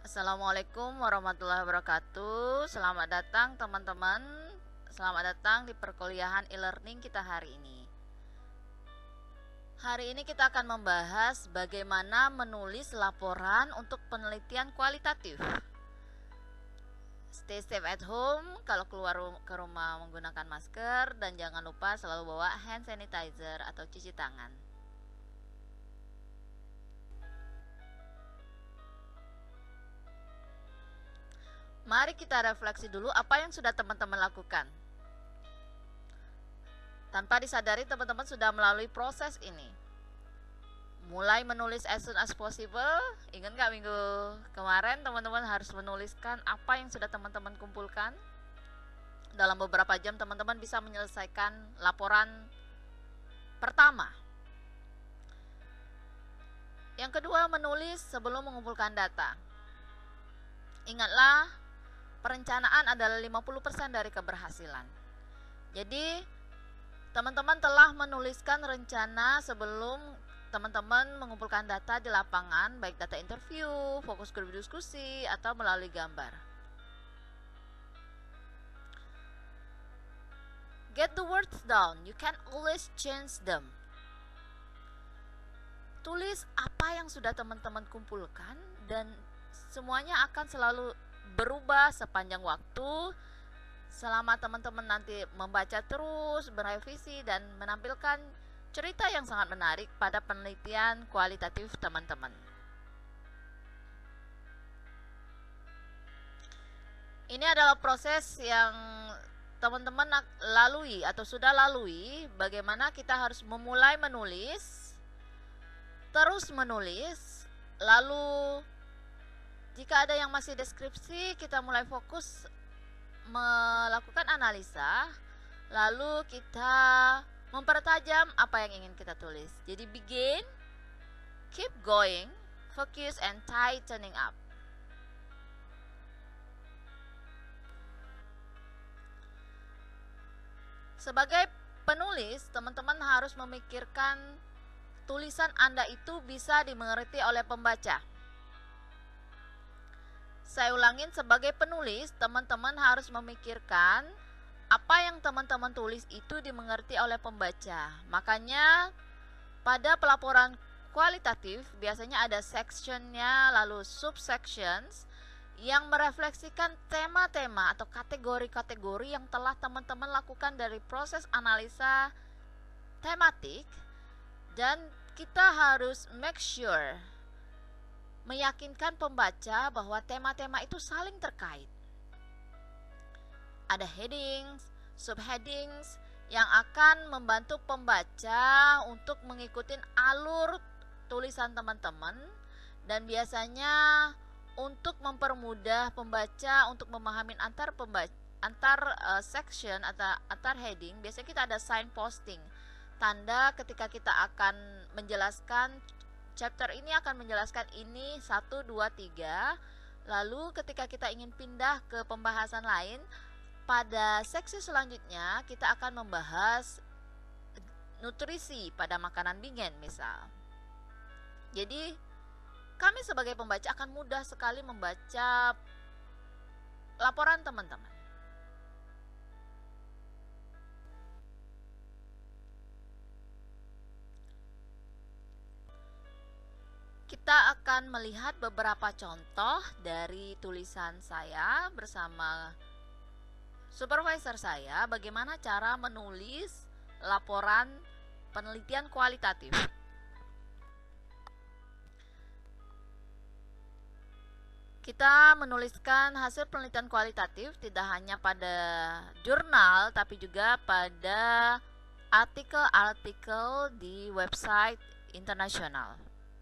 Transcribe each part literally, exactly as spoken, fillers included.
Assalamualaikum warahmatullahi wabarakatuh. Selamat datang teman-teman. Selamat datang di perkuliahan e-learning kita hari ini. Hari ini kita akan membahas bagaimana menulis laporan untuk penelitian kualitatif. Stay safe at home, kalau keluar ke rumah menggunakan masker, dan jangan lupa selalu bawa hand sanitizer atau cuci tangan. Mari kita refleksi dulu apa yang sudah teman-teman lakukan. Tanpa disadari teman-teman sudah melalui proses ini. Mulai menulis as soon as possible. Ingat gak minggu kemarin teman-teman harus menuliskan apa yang sudah teman-teman kumpulkan. Dalam beberapa jam teman-teman bisa menyelesaikan laporan pertama. Yang kedua, menulis sebelum mengumpulkan data. Ingatlah, perencanaan adalah lima puluh persen dari keberhasilan. Jadi, teman-teman telah menuliskan rencana sebelum teman-teman mengumpulkan data di lapangan, baik data interview, fokus grup diskusi, atau melalui gambar. Get the words down, you can always change them. Tulis apa yang sudah teman-teman kumpulkan dan semuanya akan selalu berubah sepanjang waktu selama teman-teman nanti membaca terus, berevisi, dan menampilkan cerita yang sangat menarik pada penelitian kualitatif teman-teman. Ini adalah proses yang teman-teman lalui atau sudah lalui, bagaimana kita harus memulai menulis, terus menulis, lalu jika ada yang masih deskripsi, kita mulai fokus melakukan analisa, lalu kita mempertajam apa yang ingin kita tulis. Jadi begin, keep going, focus and tightening up. Sebagai penulis, teman-teman harus memikirkan tulisan Anda itu bisa dimengerti oleh pembaca. Saya ulangin, sebagai penulis, teman-teman harus memikirkan apa yang teman-teman tulis itu dimengerti oleh pembaca. Makanya pada pelaporan kualitatif biasanya ada sectionnya, lalu subsections yang merefleksikan tema-tema atau kategori-kategori yang telah teman-teman lakukan dari proses analisa tematik, dan kita harus make sure meyakinkan pembaca bahwa tema-tema itu saling terkait. Ada headings, subheadings yang akan membantu pembaca untuk mengikuti alur tulisan teman-teman, dan biasanya untuk mempermudah pembaca untuk memahami antar pembaca, antar uh, section atau antar heading, biasanya kita ada signposting, tanda ketika kita akan menjelaskan chapter ini akan menjelaskan ini satu, dua, tiga. Lalu ketika kita ingin pindah ke pembahasan lain, pada seksi selanjutnya kita akan membahas nutrisi pada makanan bingen misal. Jadi kami sebagai pembaca akan mudah sekali membaca laporan teman-teman. Kita akan melihat beberapa contoh dari tulisan saya bersama supervisor saya, bagaimana cara menulis laporan penelitian kualitatif. Kita menuliskan hasil penelitian kualitatif tidak hanya pada jurnal, tapi juga pada artikel-artikel di website internasional.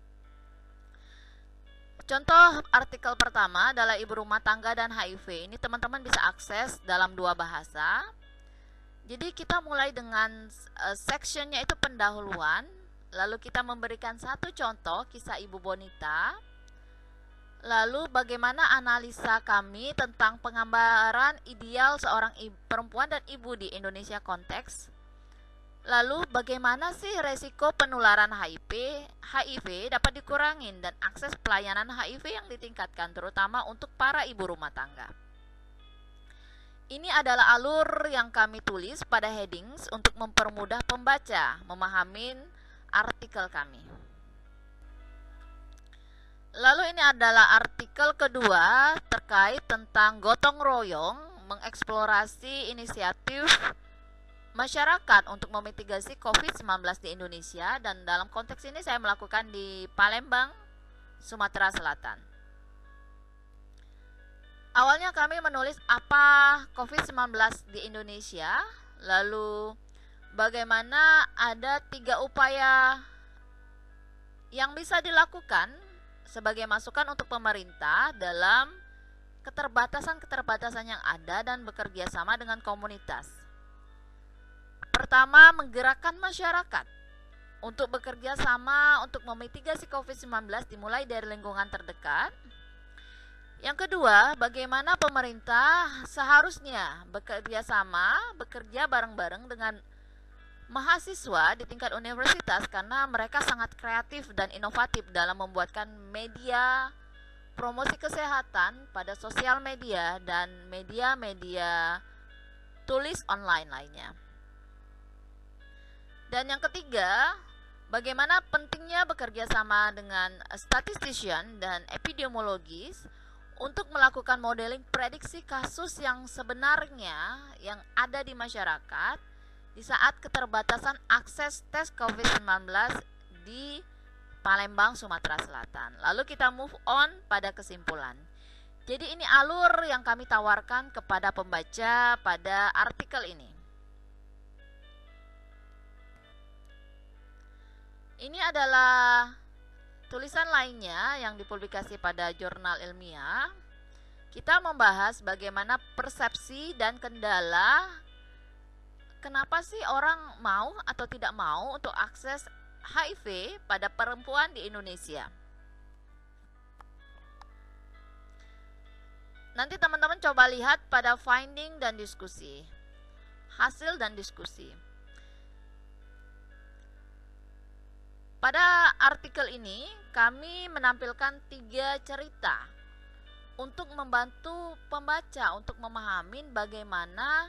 Contoh artikel pertama adalah ibu rumah tangga dan H I V. Ini teman-teman bisa akses dalam dua bahasa. Jadi kita mulai dengan uh, sectionnya itu pendahuluan. Lalu kita memberikan satu contoh kisah Ibu Bonita. Lalu bagaimana analisa kami tentang penggambaran ideal seorang ibu, perempuan dan ibu di Indonesia konteks. Lalu bagaimana sih resiko penularan H I V? H I V dapat dikurangi dan akses pelayanan H I V yang ditingkatkan terutama untuk para ibu rumah tangga. Ini adalah alur yang kami tulis pada headings untuk mempermudah pembaca memahami artikel kami. Lalu ini adalah artikel kedua terkait tentang gotong royong mengeksplorasi inisiatif masyarakat untuk memitigasi covid sembilan belas di Indonesia, dan dalam konteks ini saya melakukan di Palembang, Sumatera Selatan. Awalnya kami menulis apa covid sembilan belas di Indonesia, lalu bagaimana ada tiga upaya yang bisa dilakukan sebagai masukan untuk pemerintah dalam keterbatasan-keterbatasan yang ada dan bekerja sama dengan komunitas. Pertama, menggerakkan masyarakat untuk bekerja sama untuk memitigasi covid sembilan belas dimulai dari lingkungan terdekat. Yang kedua, bagaimana pemerintah seharusnya bekerja sama, bekerja bareng-bareng dengan mahasiswa di tingkat universitas karena mereka sangat kreatif dan inovatif dalam membuatkan media promosi kesehatan pada sosial media dan media-media tulis online lainnya. Dan yang ketiga, bagaimana pentingnya bekerja sama dengan statistician dan epidemiologis untuk melakukan modeling prediksi kasus yang sebenarnya yang ada di masyarakat di saat keterbatasan akses tes covid sembilan belas di Palembang, Sumatera Selatan. Lalu kita move on pada kesimpulan. Jadi ini alur yang kami tawarkan kepada pembaca pada artikel ini. Ini adalah tulisan lainnya yang dipublikasi pada jurnal ilmiah. Kita membahas bagaimana persepsi dan kendala kenapa sih orang mau atau tidak mau untuk akses H I V pada perempuan di Indonesia. Nanti teman-teman coba lihat pada finding dan diskusi, hasil dan diskusi. Pada artikel ini kami menampilkan tiga cerita untuk membantu pembaca untuk memahami bagaimana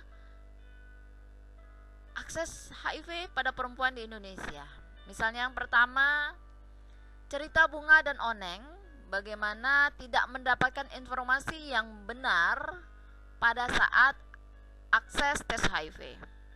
akses H I V pada perempuan di Indonesia. Misalnya yang pertama, cerita Bunga dan Oneng, bagaimana tidak mendapatkan informasi yang benar pada saat akses tes H I V.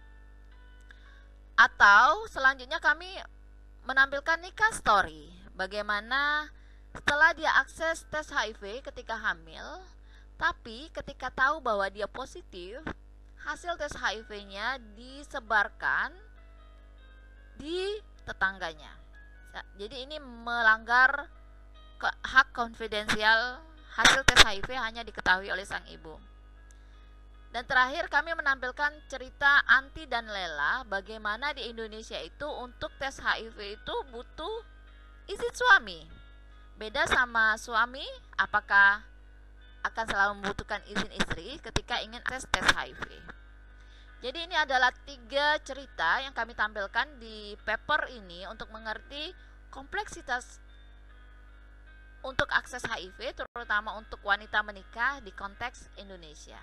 Atau selanjutnya kami menampilkan nikah story, bagaimana setelah dia akses tes H I V ketika hamil, tapi ketika tahu bahwa dia positif, hasil tes H I V-nya disebarkan di tetangganya. Jadi ini melanggar hak konfidensial, hasil tes H I V hanya diketahui oleh sang ibu. Dan terakhir kami menampilkan cerita Anti dan Lela, bagaimana di Indonesia itu untuk tes H I V itu butuh izin suami. Beda sama suami, apakah akan selalu membutuhkan izin istri ketika ingin tes tes H I V. Jadi ini adalah tiga cerita yang kami tampilkan di paper ini untuk mengerti kompleksitas untuk akses H I V, terutama untuk wanita menikah di konteks Indonesia.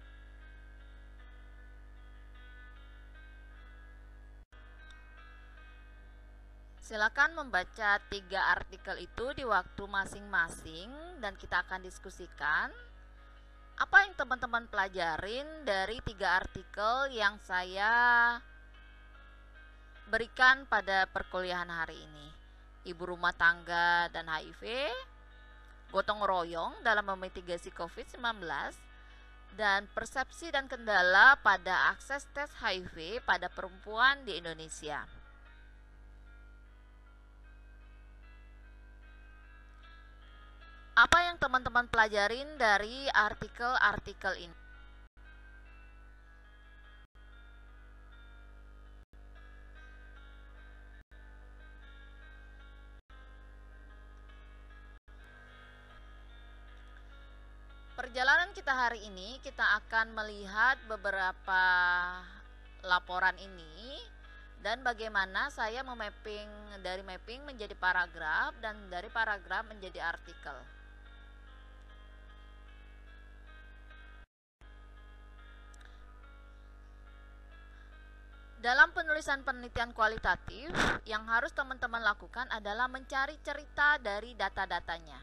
Silakan membaca tiga artikel itu di waktu masing-masing dan kita akan diskusikan apa yang teman-teman pelajarin dari tiga artikel yang saya berikan pada perkuliahan hari ini. Ibu rumah tangga dan H I V, gotong royong dalam memitigasi covid sembilan belas, dan persepsi dan kendala pada akses tes H I V pada perempuan di Indonesia. Apa yang teman-teman pelajarin dari artikel-artikel ini? Perjalanan kita hari ini, kita akan melihat beberapa laporan ini dan bagaimana saya memapping dari mapping menjadi paragraf dan dari paragraf menjadi artikel. Dalam penulisan penelitian kualitatif, yang harus teman-teman lakukan adalah mencari cerita dari data-datanya.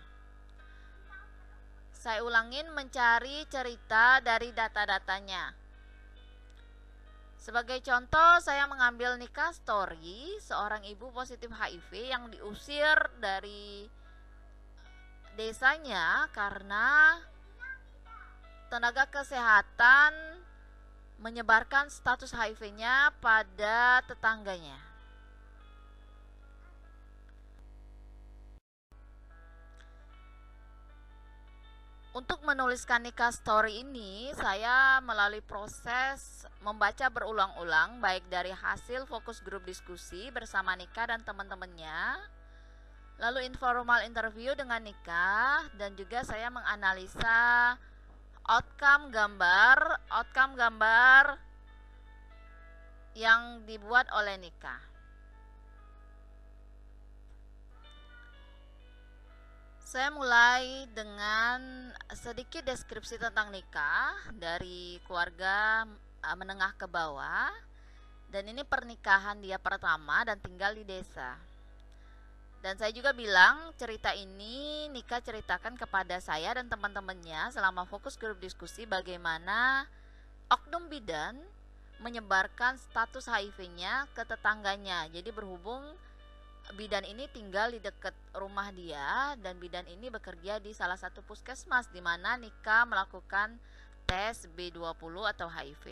Saya ulangin, mencari cerita dari data-datanya. Sebagai contoh, saya mengambil Nika Story, seorang ibu positif H I V yang diusir dari desanya karena tenaga kesehatan menyebarkan status H I V-nya pada tetangganya. Untuk menuliskan Nika Story ini, saya melalui proses membaca berulang-ulang baik dari hasil fokus grup diskusi bersama Nika dan teman-temannya, lalu informal interview dengan Nika, dan juga saya menganalisa outcome gambar, outcome gambar yang dibuat oleh Nika. Saya mulai dengan sedikit deskripsi tentang Nika dari keluarga menengah ke bawah, dan ini pernikahan dia pertama dan tinggal di desa. Dan saya juga bilang cerita ini Nika ceritakan kepada saya dan teman-temannya selama fokus grup diskusi bagaimana oknum bidan menyebarkan status H I V-nya ke tetangganya. Jadi berhubung bidan ini tinggal di dekat rumah dia dan bidan ini bekerja di salah satu puskesmas di mana Nika melakukan tes B dua puluh atau H I V.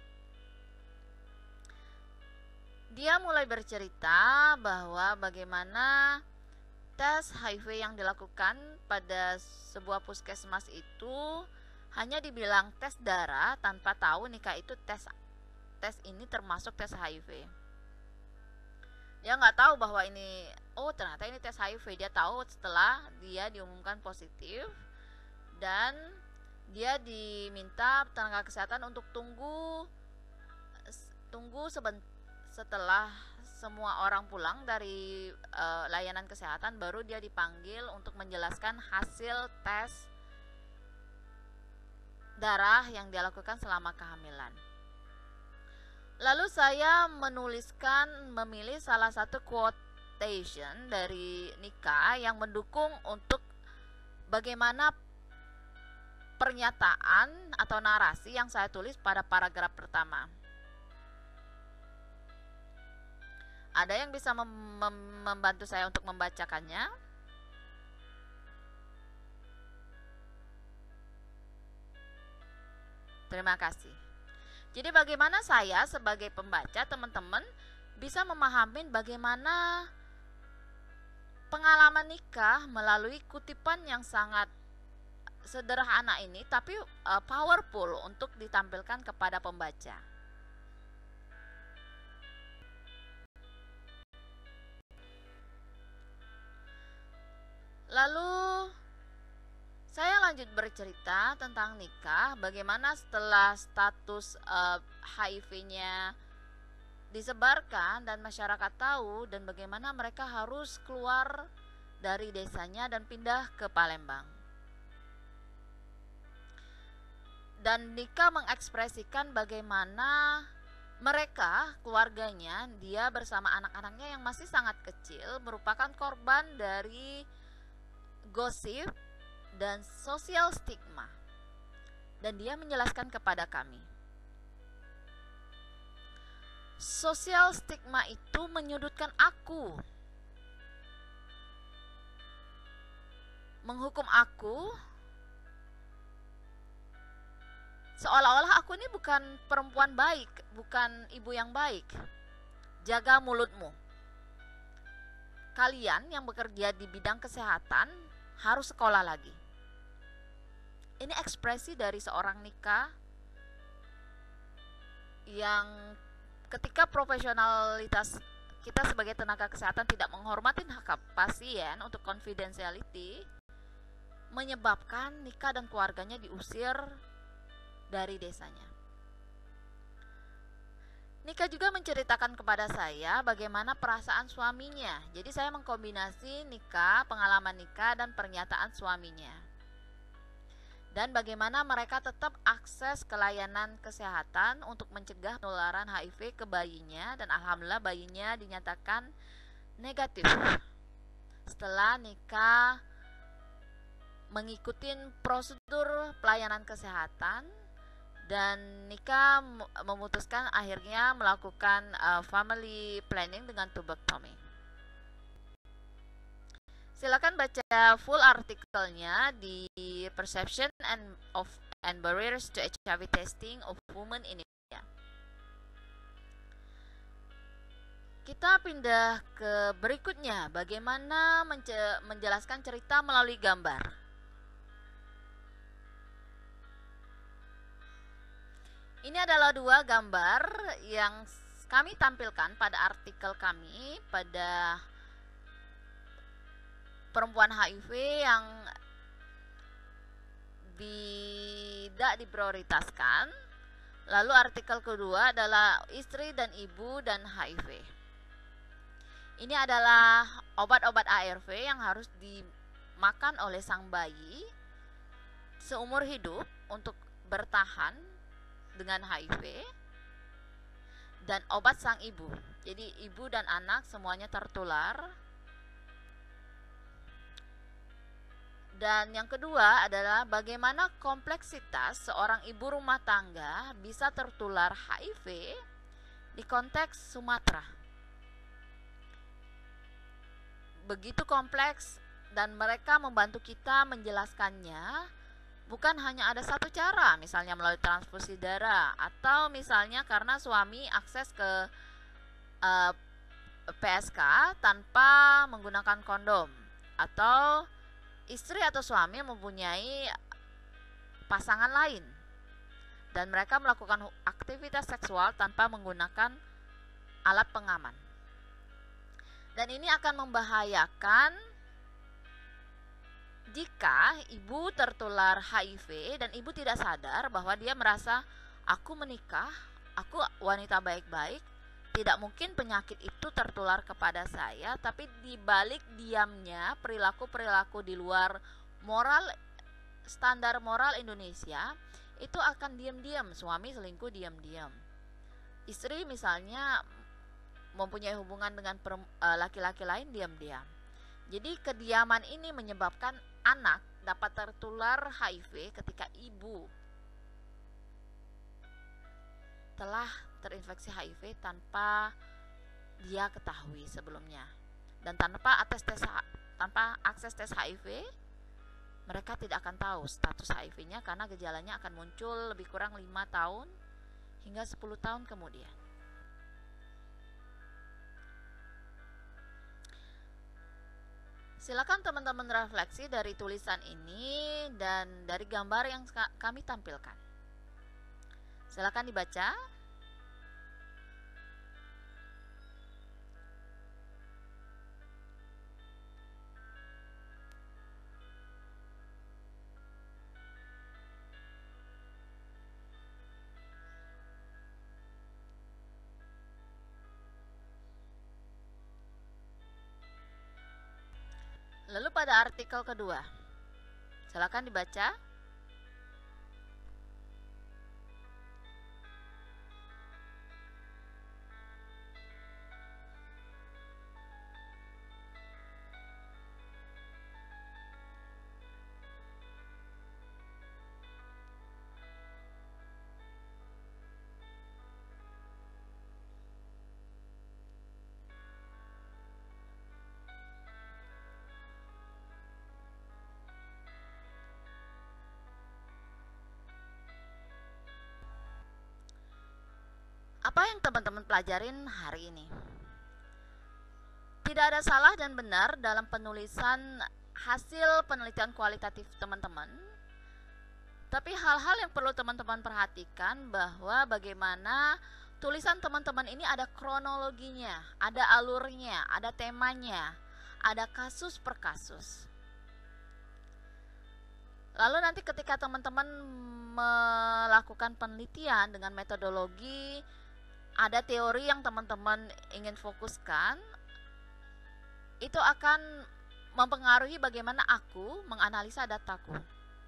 Dia mulai bercerita bahwa bagaimana tes H I V yang dilakukan pada sebuah puskesmas itu hanya dibilang tes darah tanpa tahu Nika itu tes tes ini termasuk tes H I V. Dia nggak tahu bahwa ini, oh ternyata ini tes H I V. Dia tahu setelah dia diumumkan positif dan dia diminta tenaga kesehatan untuk tunggu tunggu sebentar. Setelah semua orang pulang dari e, layanan kesehatan, baru dia dipanggil untuk menjelaskan hasil tes darah yang dia lakukan selama kehamilan. Lalu saya menuliskan, memilih salah satu quotation dari Nika yang mendukung untuk bagaimana pernyataan atau narasi yang saya tulis pada paragraf pertama. Ada yang bisa mem mem membantu saya untuk membacakannya? Terima kasih. Jadi bagaimana saya sebagai pembaca, teman-teman, bisa memahami bagaimana pengalaman Nika melalui kutipan yang sangat sederhana ini, tapi uh, powerful untuk ditampilkan kepada pembaca. Lalu saya lanjut bercerita tentang Nika, bagaimana setelah status uh, H I V-nya disebarkan dan masyarakat tahu, dan bagaimana mereka harus keluar dari desanya dan pindah ke Palembang. Dan Nika mengekspresikan bagaimana mereka, keluarganya, dia bersama anak-anaknya yang masih sangat kecil, merupakan korban dari gosip dan sosial stigma. Dan dia menjelaskan kepada kami, sosial stigma itu menyudutkan aku, menghukum aku seolah-olah aku ini bukan perempuan baik, bukan ibu yang baik. Jaga mulutmu. Kalian yang bekerja di bidang kesehatan harus sekolah lagi. Ini ekspresi dari seorang Nika yang ketika profesionalitas kita sebagai tenaga kesehatan tidak menghormati hak pasien untuk confidentiality, menyebabkan Nika dan keluarganya diusir dari desanya. Nika juga menceritakan kepada saya bagaimana perasaan suaminya. Jadi saya mengkombinasi Nika, pengalaman Nika dan pernyataan suaminya. Dan bagaimana mereka tetap akses ke layanan kesehatan untuk mencegah penularan H I V ke bayinya, dan alhamdulillah bayinya dinyatakan negatif setelah Nika mengikuti prosedur pelayanan kesehatan. Dan Nika memutuskan akhirnya melakukan uh, family planning dengan tubectomy. Silakan baca full artikelnya di Perception and of and Barriers to H I V Testing of Women in India. Kita pindah ke berikutnya, bagaimana menjelaskan cerita melalui gambar. Ini adalah dua gambar yang kami tampilkan pada artikel kami pada perempuan H I V yang tidak diprioritaskan. Lalu artikel kedua adalah istri dan ibu dan H I V. Ini adalah obat-obat A R V yang harus dimakan oleh sang bayi seumur hidup untuk bertahan dengan H I V, dan obat sang ibu. Jadi ibu dan anak semuanya tertular. Dan yang kedua adalah bagaimana kompleksitas seorang ibu rumah tangga bisa tertular H I V di konteks Sumatera. Begitu kompleks, dan mereka membantu kita menjelaskannya. Bukan hanya ada satu cara, misalnya melalui transfusi darah, atau misalnya karena suami akses ke uh, P S K tanpa menggunakan kondom, atau istri atau suami mempunyai pasangan lain dan mereka melakukan aktivitas seksual tanpa menggunakan alat pengaman. Dan ini akan membahayakan jika ibu tertular H I V dan ibu tidak sadar bahwa dia merasa, aku menikah, aku wanita baik-baik, tidak mungkin penyakit itu tertular kepada saya. Tapi di balik diamnya perilaku-perilaku di luar moral, standar moral Indonesia, itu akan diam-diam, suami selingkuh diam-diam, istri misalnya mempunyai hubungan dengan laki-laki lain diam-diam. Jadi kediaman ini menyebabkan anak dapat tertular H I V ketika ibu telah terinfeksi H I V tanpa dia ketahui sebelumnya. Dan tanpa akses tes tanpa akses tes H I V, mereka tidak akan tahu status H I V-nya karena gejalanya akan muncul lebih kurang lima tahun hingga sepuluh tahun kemudian. Silakan teman-teman refleksi dari tulisan ini dan dari gambar yang kami tampilkan. Silakan dibaca. Lalu pada artikel kedua, silakan dibaca. Apa yang teman-teman pelajarin hari ini? Tidak ada salah dan benar dalam penulisan hasil penelitian kualitatif teman-teman. Tapi hal-hal yang perlu teman-teman perhatikan bahwa bagaimana tulisan teman-teman ini ada kronologinya, ada alurnya, ada temanya, ada kasus per kasus. Lalu nanti ketika teman-teman melakukan penelitian dengan metodologi ada teori yang teman-teman ingin fokuskan, itu akan mempengaruhi bagaimana aku menganalisa dataku.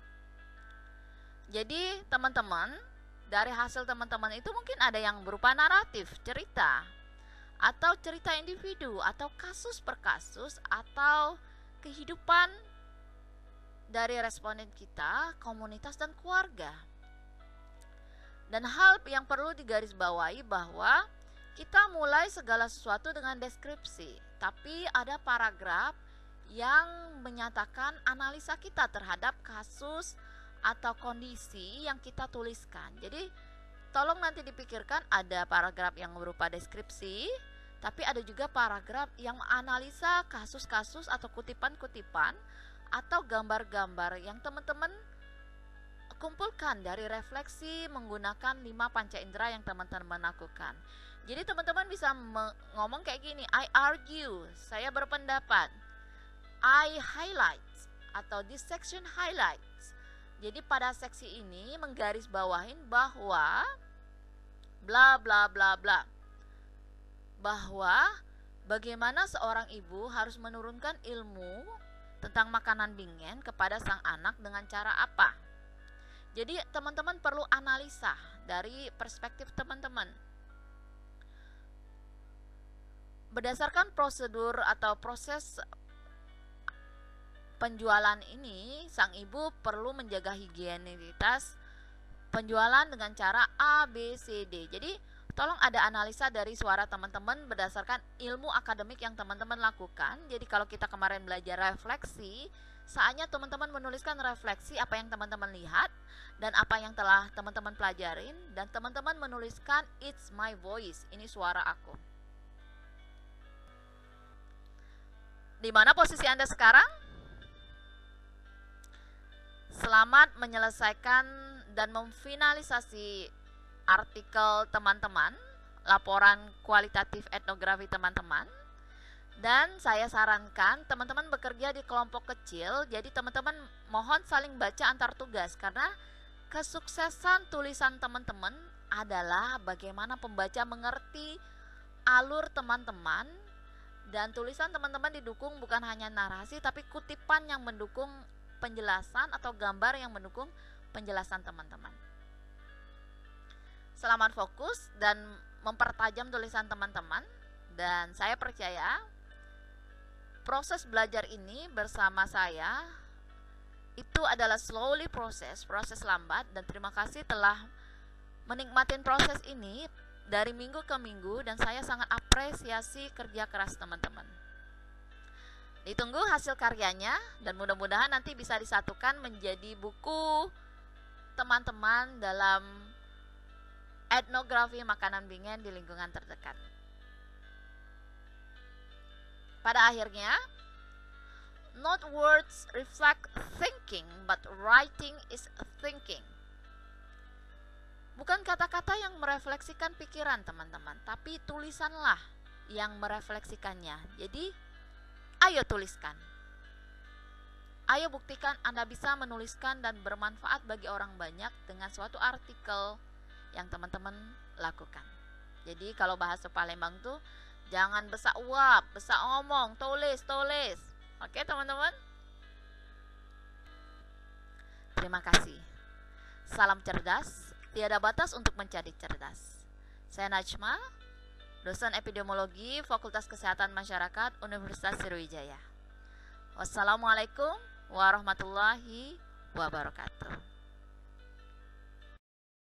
Jadi teman-teman, dari hasil teman-teman itu mungkin ada yang berupa naratif, cerita, atau cerita individu, atau kasus per kasus, atau kehidupan dari responden kita, komunitas, dan keluarga. Dan hal yang perlu digarisbawahi bahwa kita mulai segala sesuatu dengan deskripsi, tapi ada paragraf yang menyatakan analisa kita terhadap kasus atau kondisi yang kita tuliskan. Jadi tolong nanti dipikirkan, ada paragraf yang berupa deskripsi, tapi ada juga paragraf yang menganalisa kasus-kasus atau kutipan-kutipan atau gambar-gambar yang teman-teman kumpulkan dari refleksi menggunakan lima panca indera yang teman-teman lakukan. Jadi teman-teman bisa ngomong kayak gini, I argue, saya berpendapat, I highlight, atau this section highlights. Jadi pada seksi ini menggarisbawahin bahwa bla bla bla bla, bahwa bagaimana seorang ibu harus menurunkan ilmu tentang makanan bingen kepada sang anak dengan cara apa. Jadi teman-teman perlu analisa dari perspektif teman-teman. Berdasarkan prosedur atau proses penjualan ini, sang ibu perlu menjaga higienitas penjualan dengan cara A, B, C, D. Jadi tolong ada analisa dari suara teman-teman berdasarkan ilmu akademik yang teman-teman lakukan. Jadi kalau kita kemarin belajar refleksi, saatnya teman-teman menuliskan refleksi apa yang teman-teman lihat dan apa yang telah teman-teman pelajarin, dan teman-teman menuliskan it's my voice, ini suara aku. Di mana posisi Anda sekarang? Selamat menyelesaikan dan memfinalisasi artikel teman-teman, laporan kualitatif etnografi teman-teman. Dan saya sarankan teman-teman bekerja di kelompok kecil, jadi teman-teman mohon saling baca antar tugas, karena kesuksesan tulisan teman-teman adalah bagaimana pembaca mengerti alur teman-teman, dan tulisan teman-teman didukung bukan hanya narasi tapi kutipan yang mendukung penjelasan atau gambar yang mendukung penjelasan teman-teman. Selamat fokus dan mempertajam tulisan teman-teman, dan saya percaya proses belajar ini bersama saya itu adalah slowly proses, proses lambat, dan terima kasih telah menikmatin proses ini dari minggu ke minggu, dan saya sangat apresiasi kerja keras teman-teman. Ditunggu hasil karyanya, dan mudah-mudahan nanti bisa disatukan menjadi buku teman-teman dalam etnografi makanan bingen di lingkungan terdekat. Pada akhirnya, not words reflect thinking, but writing is thinking. Bukan kata-kata yang merefleksikan pikiran teman-teman, tapi tulisanlah yang merefleksikannya. Jadi ayo tuliskan. Ayo buktikan Anda bisa menuliskan dan bermanfaat bagi orang banyak dengan suatu artikel yang teman-teman lakukan. Jadi kalau bahasa Palembang tuh jangan besak uap, besak ngomong, tulis, tulis. Oke teman-teman? Terima kasih. Salam cerdas, tiada batas untuk menjadi cerdas. Saya Najma, dosen epidemiologi Fakultas Kesehatan Masyarakat Universitas Sriwijaya. Wassalamualaikum warahmatullahi wabarakatuh.